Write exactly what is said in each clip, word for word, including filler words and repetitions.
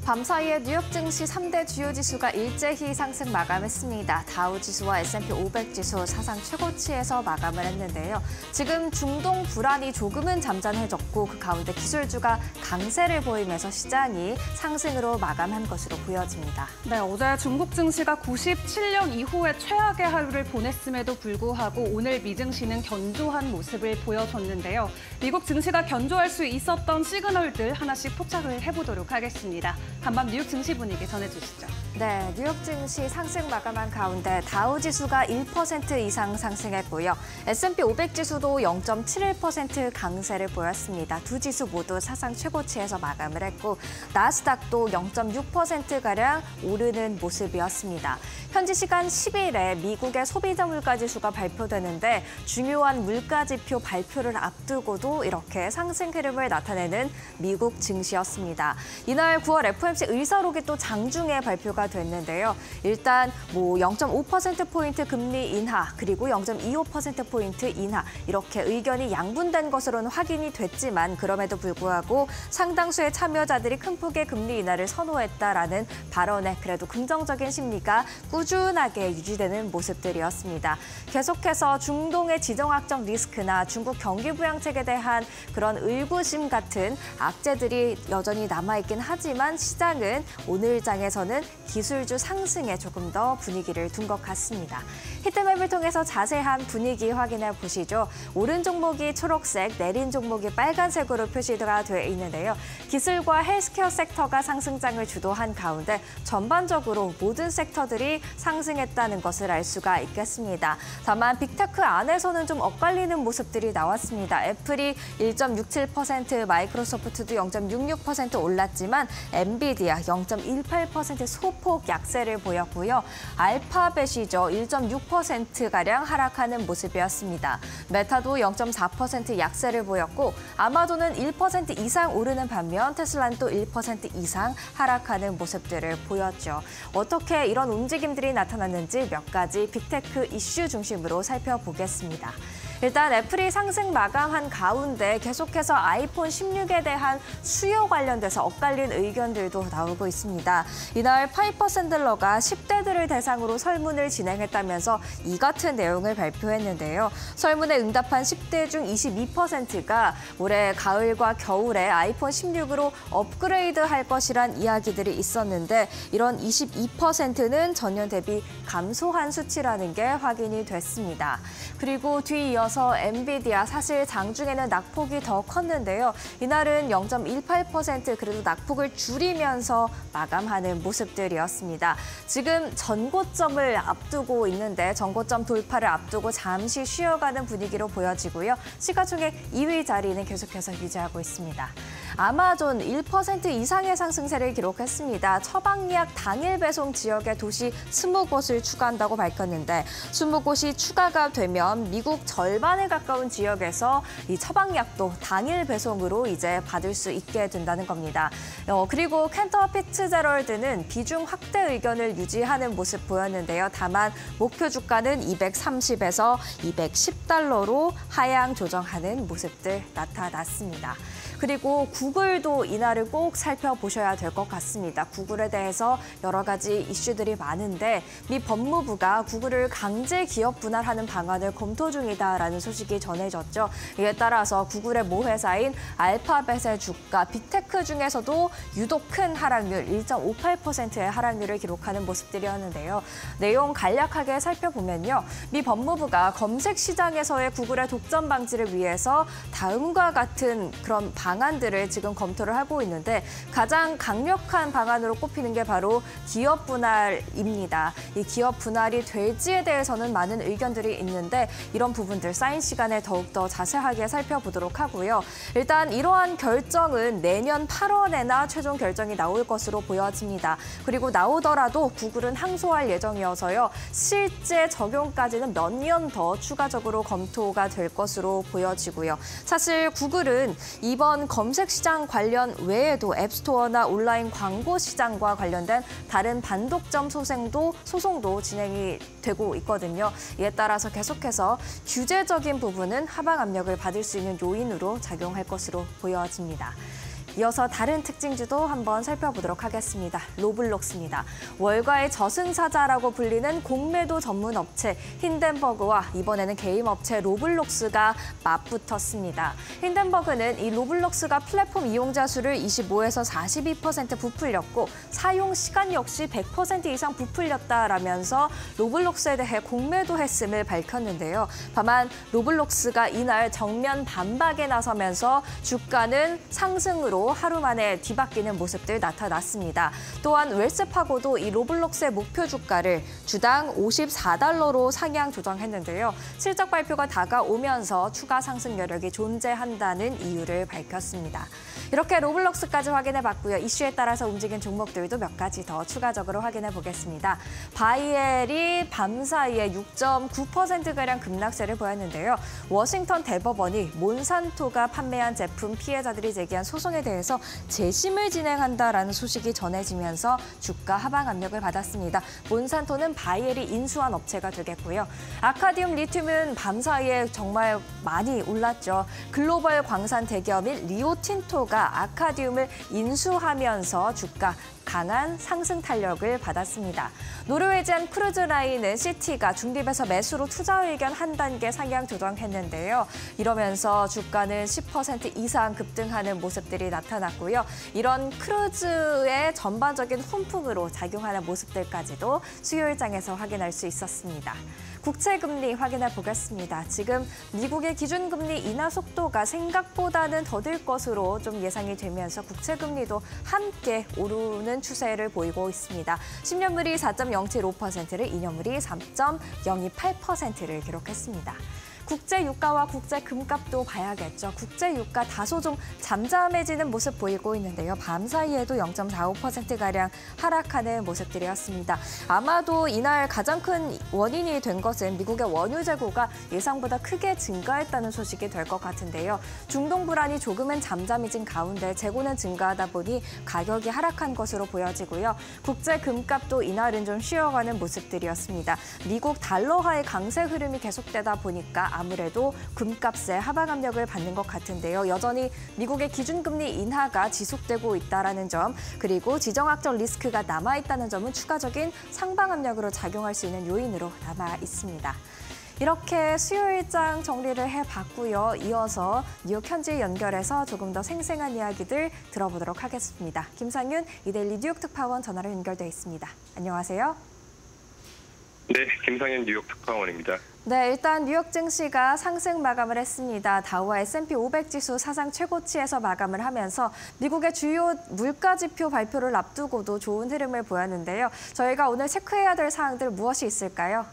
밤사이에 뉴욕 증시 삼 대 주요 지수가 일제히 상승 마감했습니다. 다우지수와 에스 앤 피 오백 지수 사상 최고치에서 마감을 했는데요. 지금 중동 불안이 조금은 잠잠해졌고 그 가운데 기술주가 강세를 보이면서 시장이 상승으로 마감한 것으로 보여집니다. 네, 어제 중국 증시가 구십칠 년 이후에 최악의 하루를 보냈음에도 불구하고 오늘 미증시는 견조한 모습을 보여줬는데요. 미국 증시가 견조할 수 있었던 시그널들 하나씩 포착을 해보도록 하겠습니다. 간밤 뉴욕 증시 분위기 전해주시죠. 네, 뉴욕 증시 상승 마감한 가운데 다우 지수가 일 퍼센트 이상 상승했고요. 에스 앤 피 오백 지수도 영 점 칠일 퍼센트 강세를 보였습니다. 두 지수 모두 사상 최고치에서 마감을 했고 나스닥도 영 점 육 퍼센트가량 오르는 모습이었습니다. 현지 시간 십 일에 미국의 소비자 물가 지수가 발표되는데 중요한 물가 지표 발표를 앞두고도 이렇게 상승 흐름을 나타내는 미국 증시였습니다. 이날 구월 에프 오 엠 씨 의사록이 또 장중에 발표가 됐는데요. 일단 뭐 영 점 오 퍼센트 포인트 금리 인하 그리고 영 점 이오 퍼센트 포인트 인하 이렇게 의견이 양분된 것으로는 확인이 됐지만 그럼에도 불구하고 상당수의 참여자들이 큰 폭의 금리 인하를 선호했다라는 발언에 그래도 긍정적인 심리가 꾸준하게 유지되는 모습들이었습니다. 계속해서 중동의 지정학적 리스크나 중국 경기 부양책에 대한 그런 의구심 같은 악재들이 여전히 남아있긴 하지만 시장은 오늘 장에서는 기술주 상승에 조금 더 분위기를 둔 것 같습니다. 히트맵을 통해서 자세한 분위기 확인해 보시죠. 오른 종목이 초록색, 내린 종목이 빨간색으로 표시가 되어 있는데요. 기술과 헬스케어 섹터가 상승장을 주도한 가운데 전반적으로 모든 섹터들이 상승했다는 것을 알 수가 있겠습니다. 다만 빅테크 안에서는 좀 엇갈리는 모습들이 나왔습니다. 애플이 일 점 육칠 퍼센트, 마이크로소프트도 영 점 육육 퍼센트 올랐지만 엔비디아 영 점 일팔 퍼센트 소폭 약세를 보였고요. 알파벳이죠. 일 점 육 퍼센트가량 하락하는 모습이었습니다. 메타도 영 점 사 퍼센트 약세를 보였고 아마존은 일 퍼센트 이상 오르는 반면 테슬라는 또 일 퍼센트 이상 하락하는 모습들을 보였죠. 어떻게 이런 움직임들이 나타났는지 몇 가지 빅테크 이슈 중심으로 살펴보겠습니다. 일단 애플이 상승 마감한 가운데 계속해서 아이폰 십육에 대한 수요 관련돼서 엇갈린 의견들도 나오고 있습니다. 이날 파이퍼 샌들러가 십 대들을 대상으로 설문을 진행했다면서 이 같은 내용을 발표했는데요. 설문에 응답한 십 대 중 이십이 퍼센트가 올해 가을과 겨울에 아이폰 십육으로 업그레이드할 것이란 이야기들이 있었는데 이런 이십이 퍼센트는 전년 대비 감소한 수치라는 게 확인이 됐습니다. 그리고 뒤이어서 엔비디아 사실 장중에는 낙폭이 더 컸는데요. 이날은 영 점 일팔 퍼센트 그래도 낙폭을 줄이면서 마감하는 모습들이었습니다. 지금 전고점을 앞두고 있는데 전고점 돌파를 앞두고 잠시 쉬어가는 분위기로 보여지고요. 시가총액 이 위 자리는 계속해서 유지하고 있습니다. 아마존 일 퍼센트 이상의 상승세를 기록했습니다. 처방약 당일 배송 지역의 도시 이십 곳을 추가한다고 밝혔는데 이십 곳이 추가가 되면 미국 절반에 가까운 지역에서 이 처방약도 당일 배송으로 이제 받을 수 있게 된다는 겁니다. 어, 그리고 캔터 피츠제럴드는 비중 확대 의견을 유지하는 모습 보였는데요. 다만 목표 주가는 이백삼십에서 이백십 달러로 하향 조정하는 모습들 나타났습니다. 그리고 구글도 이날을 꼭 살펴보셔야 될 것 같습니다. 구글에 대해서 여러 가지 이슈들이 많은데 미 법무부가 구글을 강제 기업 분할하는 방안을 검토 중이다라는 소식이 전해졌죠. 이에 따라서 구글의 모회사인 알파벳의 주가, 빅테크 중에서도 유독 큰 하락률 일 점 오팔 퍼센트의 하락률을 기록하는 모습들이었는데요. 내용 간략하게 살펴보면요. 미 법무부가 검색 시장에서의 구글의 독점 방지를 위해서 다음과 같은 그런 방안들을 지금 검토를 하고 있는데 가장 강력한 방안으로 꼽히는 게 바로 기업 분할입니다. 이 기업 분할이 될지에 대해서는 많은 의견들이 있는데 이런 부분들 쌓인 시간에 더욱더 자세하게 살펴보도록 하고요. 일단 이러한 결정은 내년 팔월에나 최종 결정이 나올 것으로 보여집니다. 그리고 나오더라도 구글은 항소할 예정이어서요. 실제 적용까지는 몇 년 더 추가적으로 검토가 될 것으로 보여지고요. 사실 구글은 이번 검색 시장 관련 외에도 앱스토어나 온라인 광고 시장과 관련된 다른 반독점 소송도, 소송도 진행이 되고 있거든요. 이에 따라서 계속해서 규제적인 부분은 하방 압력을 받을 수 있는 요인으로 작용할 것으로 보여집니다. 이어서 다른 특징주도 한번 살펴보도록 하겠습니다. 로블록스입니다. 월가의 저승사자라고 불리는 공매도 전문 업체 힌덴버그와 이번에는 게임 업체 로블록스가 맞붙었습니다. 힌덴버그는 이 로블록스가 플랫폼 이용자 수를 이십오에서 사십이 퍼센트 부풀렸고 사용 시간 역시 백 퍼센트 이상 부풀렸다라면서 로블록스에 대해 공매도했음을 밝혔는데요. 다만 로블록스가 이날 정면 반박에 나서면서 주가는 상승으로 하루 만에 뒤바뀌는 모습들 나타났습니다. 또한 웰스파고도 이 로블록스의 목표 주가를 주당 오십사 달러로 상향 조정했는데요. 실적 발표가 다가오면서 추가 상승 여력이 존재한다는 이유를 밝혔습니다. 이렇게 로블록스까지 확인해봤고요. 이슈에 따라서 움직인 종목들도 몇 가지 더 추가적으로 확인해보겠습니다. 바이엘이 밤사이에 육 점 구 퍼센트가량 급락세를 보였는데요. 워싱턴 대법원이 몬산토가 판매한 제품 피해자들이 제기한 소송에 대해서 재심을 진행한다라는 소식이 전해지면서 주가 하방 압력을 받았습니다. 몬산토는 바이엘이 인수한 업체가 되겠고요. 아카디움 리튬은 밤사이에 정말 많이 올랐죠. 글로벌 광산 대기업인 리오틴토가 아카디움을 인수하면서 주가 강한 상승 탄력을 받았습니다. 노르웨이지안 크루즈라인은 시티가 중립에서 매수로 투자 의견 한 단계 상향 조정했는데요. 이러면서 주가는 십 퍼센트 이상 급등하는 모습들이 나타났고요. 이런 크루즈의 전반적인 훈풍으로 작용하는 모습들까지도 수요일장에서 확인할 수 있었습니다. 국채금리 확인해 보겠습니다. 지금 미국의 기준금리 인하 속도가 생각보다는 더딜 것으로 좀 예상이 되면서 국채금리도 함께 오르는 추세를 보이고 있습니다. 십 년물이 사 점 영칠오 퍼센트를, 이 년물이 삼 점 영이팔 퍼센트를 기록했습니다. 국제 유가와 국제 금값도 봐야겠죠. 국제 유가 다소 좀 잠잠해지는 모습 보이고 있는데요. 밤 사이에도 영 점 사오 퍼센트가량 하락하는 모습들이었습니다. 아마도 이날 가장 큰 원인이 된 것은 미국의 원유 재고가 예상보다 크게 증가했다는 소식이 될 것 같은데요. 중동 불안이 조금은 잠잠해진 가운데 재고는 증가하다 보니 가격이 하락한 것으로 보여지고요. 국제 금값도 이날은 좀 쉬어가는 모습들이었습니다. 미국 달러화의 강세 흐름이 계속되다 보니까 아무래도 금값에 하방 압력을 받는 것 같은데요. 여전히 미국의 기준금리 인하가 지속되고 있다는 점, 그리고 지정학적 리스크가 남아있다는 점은 추가적인 상방 압력으로 작용할 수 있는 요인으로 남아 있습니다. 이렇게 수요일장 정리를 해봤고요. 이어서 뉴욕 현지 연결해서 조금 더 생생한 이야기들 들어보도록 하겠습니다. 김상윤 이데일리 뉴욕 특파원 전화로 연결돼 있습니다. 안녕하세요. 네, 김상윤 뉴욕 특파원입니다. 네, 일단 뉴욕 증시가 상승 마감을 했습니다. 다우와 에스 앤 피 오백 지수 사상 최고치에서 마감을 하면서 미국의 주요 물가 지표 발표를 앞두고도 좋은 흐름을 보였는데요. 저희가 오늘 체크해야 될 사항들 무엇이 있을까요?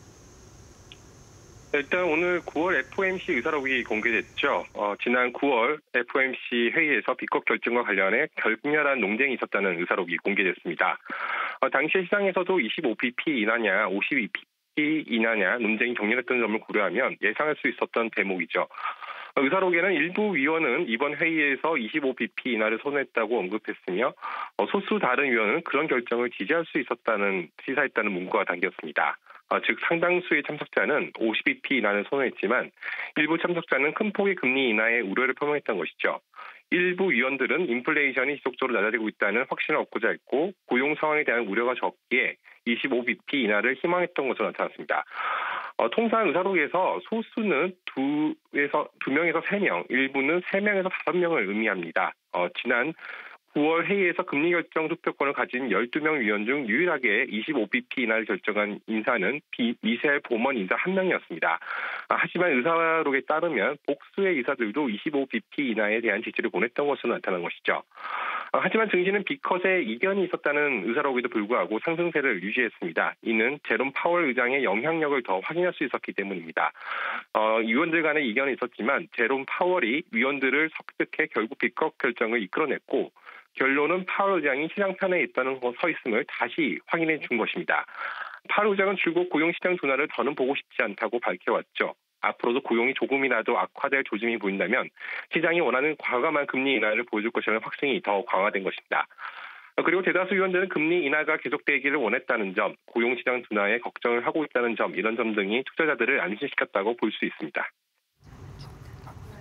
일단 오늘 구월 에프 오 엠 씨 의사록이 공개됐죠. 어, 지난 구월 에프 오 엠 씨 회의에서 비컷 결정과 관련해 격렬한 논쟁이 있었다는 의사록이 공개됐습니다. 어, 당시 시장에서도 이십오 비피 인하냐, 오십이 비피 인하냐 논쟁이 격렬했던 점을 고려하면 예상할 수 있었던 대목이죠. 어, 의사록에는 일부 위원은 이번 회의에서 이십오 비피 인하를 선호했다고 언급했으며 어, 소수 다른 위원은 그런 결정을 지지할 수 있었다는 시사했다는 문구가 담겼습니다. 어, 즉 상당수의 참석자는 오십 비피 인하를 선호했지만 일부 참석자는 큰 폭의 금리 인하에 우려를 표명했던 것이죠. 일부 위원들은 인플레이션이 지속적으로 낮아지고 있다는 확신을 얻고자 했고 고용 상황에 대한 우려가 적기에 이십오 비피 인하를 희망했던 것으로 나타났습니다. 어, 통상 의사록에서 소수는 두에서 두 명에서 세 명, 일부는 세 명에서 다섯 명을 의미합니다. 어, 지난 구월 회의에서 금리 결정 투표권을 가진 열두 명 위원 중 유일하게 이십오 비피 인하를 결정한 인사는 미셸 보먼 인사 한 명이었습니다. 하지만 의사록에 따르면 복수의 이사들도 이십오 비피 인하에 대한 지지를 보냈던 것으로 나타난 것이죠. 하지만 증시는 비컷의 이견이 있었다는 의사록에도 불구하고 상승세를 유지했습니다. 이는 제롬 파월 의장의 영향력을 더 확인할 수 있었기 때문입니다. 어, 위원들 간의 이견이 있었지만 제롬 파월이 위원들을 설득해 결국 비컷 결정을 이끌어냈고 결론은 파월 의장이 시장 편에 있다는 서 있음을 다시 확인해 준 것입니다. 파월 의장은 줄곧 고용시장 둔화를 더는 보고 싶지 않다고 밝혀왔죠. 앞으로도 고용이 조금이라도 악화될 조짐이 보인다면 시장이 원하는 과감한 금리 인하를 보여줄 것이라는 확신이 더 강화된 것입니다. 그리고 대다수 위원들은 금리 인하가 계속되기를 원했다는 점, 고용시장 둔화에 걱정을 하고 있다는 점, 이런 점 등이 투자자들을 안심시켰다고 볼 수 있습니다.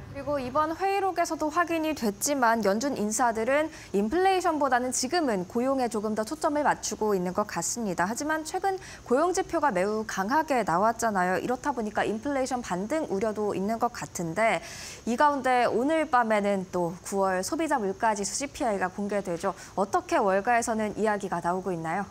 그리고 이번 회의록에서도 확인이 됐지만 연준 인사들은 인플레이션보다는 지금은 고용에 조금 더 초점을 맞추고 있는 것 같습니다. 하지만 최근 고용 지표가 매우 강하게 나왔잖아요. 이렇다 보니까 인플레이션 반등 우려도 있는 것 같은데 이 가운데 오늘 밤에는 또 구월 소비자 물가지수 씨피아이가 공개되죠. 어떻게 월가에서는 이야기가 나오고 있나요?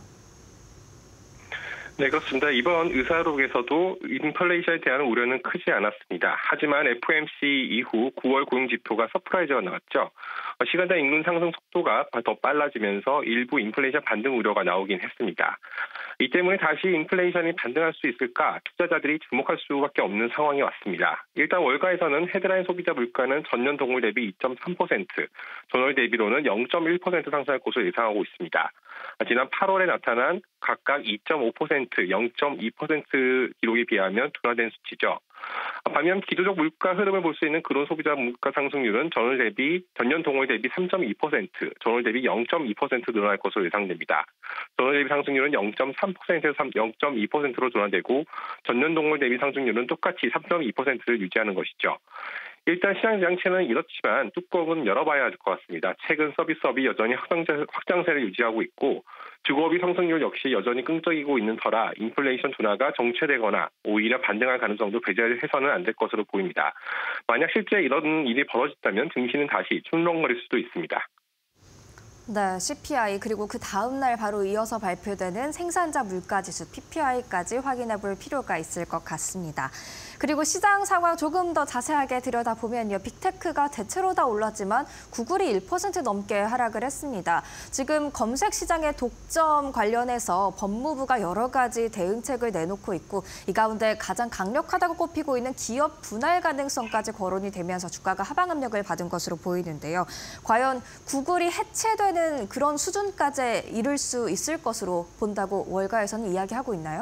네, 그렇습니다. 이번 의사록에서도 인플레이션에 대한 우려는 크지 않았습니다. 하지만 에프오엠씨 이후 구월 고용지표가 서프라이즈가 나왔죠. 시간당 인근 상승 속도가 더 빨라지면서 일부 인플레이션 반등 우려가 나오긴 했습니다. 이 때문에 다시 인플레이션이 반등할 수 있을까 투자자들이 주목할 수밖에 없는 상황이 왔습니다. 일단 월가에서는 헤드라인 소비자 물가는 전년 동월 대비 이 점 삼 퍼센트, 전월 대비로는 영 점 일 퍼센트 상승할 것으로 예상하고 있습니다. 지난 팔월에 나타난 각각 이 점 오 퍼센트, 영 점 이 퍼센트 기록에 비하면 둔화된 수치죠. 반면 기조적 물가 흐름을 볼 수 있는 그런 소비자 물가 상승률은 전월 대비 전년 동월 대비 삼 점 이 퍼센트, 전월 대비 영 점 이 퍼센트 늘어날 것으로 예상됩니다. 전월 대비 상승률은 영 점 삼 퍼센트에서 영 점 이 퍼센트로 둔화되고 전년 동월 대비 상승률은 똑같이 삼 점 이 퍼센트를 유지하는 것이죠. 일단 시장 장치는 이렇지만 뚜껑은 열어봐야 할 것 같습니다. 최근 서비스업이 여전히 확장세, 확장세를 유지하고 있고 주거비 상승률 역시 여전히 끈적이고 있는 터라 인플레이션 둔화가 정체되거나 오히려 반등할 가능성도 배제해서는 안 될 것으로 보입니다. 만약 실제 이런 일이 벌어졌다면 증시는 다시 출렁거릴 수도 있습니다. 네, 씨피아이 그리고 그 다음 날 바로 이어서 발표되는 생산자 물가지수 피피아이까지 확인해 볼 필요가 있을 것 같습니다. 그리고 시장 상황 조금 더 자세하게 들여다보면요. 빅테크가 대체로 다 올랐지만 구글이 일 퍼센트 넘게 하락을 했습니다. 지금 검색 시장의 독점 관련해서 법무부가 여러 가지 대응책을 내놓고 있고 이 가운데 가장 강력하다고 꼽히고 있는 기업 분할 가능성까지 거론이 되면서 주가가 하방 압력을 받은 것으로 보이는데요. 과연 구글이 해체되는 그런 수준까지 이를 수 있을 것으로 본다고 월가에서는 이야기하고 있나요?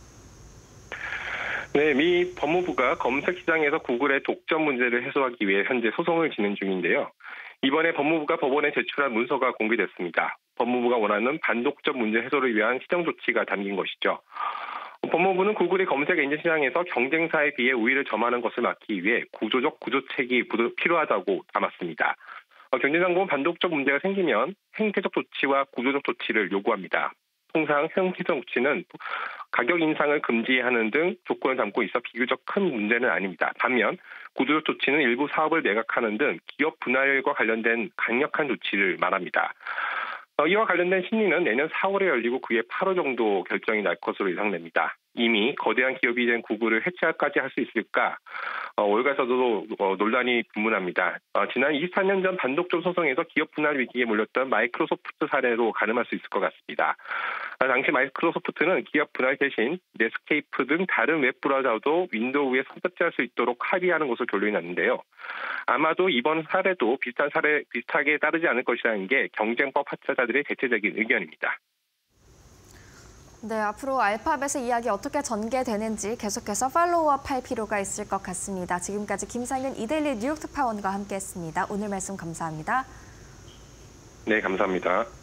네, 미 법무부가 검색 시장에서 구글의 독점 문제를 해소하기 위해 현재 소송을 진행 중인데요. 이번에 법무부가 법원에 제출한 문서가 공개됐습니다. 법무부가 원하는 반독점 문제 해소를 위한 시정 조치가 담긴 것이죠. 법무부는 구글이 검색 엔진 시장에서 경쟁사에 비해 우위를 점하는 것을 막기 위해 구조적 구조책이 필요하다고 담았습니다. 경제당국은 반독점 문제가 생기면 행태적 조치와 구조적 조치를 요구합니다. 통상 행태적 조치는 가격 인상을 금지하는 등 조건을 담고 있어 비교적 큰 문제는 아닙니다. 반면 구조적 조치는 일부 사업을 매각하는 등 기업 분할과 관련된 강력한 조치를 말합니다. 이와 관련된 심리는 내년 사월에 열리고 그해 팔월 정도 결정이 날 것으로 예상됩니다. 이미 거대한 기업이 된 구글을 해체까지 할 수 있을까? 어, 월가에서도 어, 논란이 분분합니다. 어, 지난 이십사 년 전 반독점 소송에서 기업 분할 위기에 몰렸던 마이크로소프트 사례로 가늠할 수 있을 것 같습니다. 아, 당시 마이크로소프트는 기업 분할 대신 넷스케이프 등 다른 웹브라우저도 윈도우에 섭렵할 수 있도록 합의하는 것으로 결론이 났는데요. 아마도 이번 사례도 비슷한 사례, 비슷하게 따르지 않을 것이라는 게 경쟁법 학자들의 대체적인 의견입니다. 네, 앞으로 알파벳의 이야기 어떻게 전개되는지 계속해서 팔로우업할 필요가 있을 것 같습니다. 지금까지 김상윤 이데일리 뉴욕 특파원과 함께했습니다. 오늘 말씀 감사합니다. 네, 감사합니다.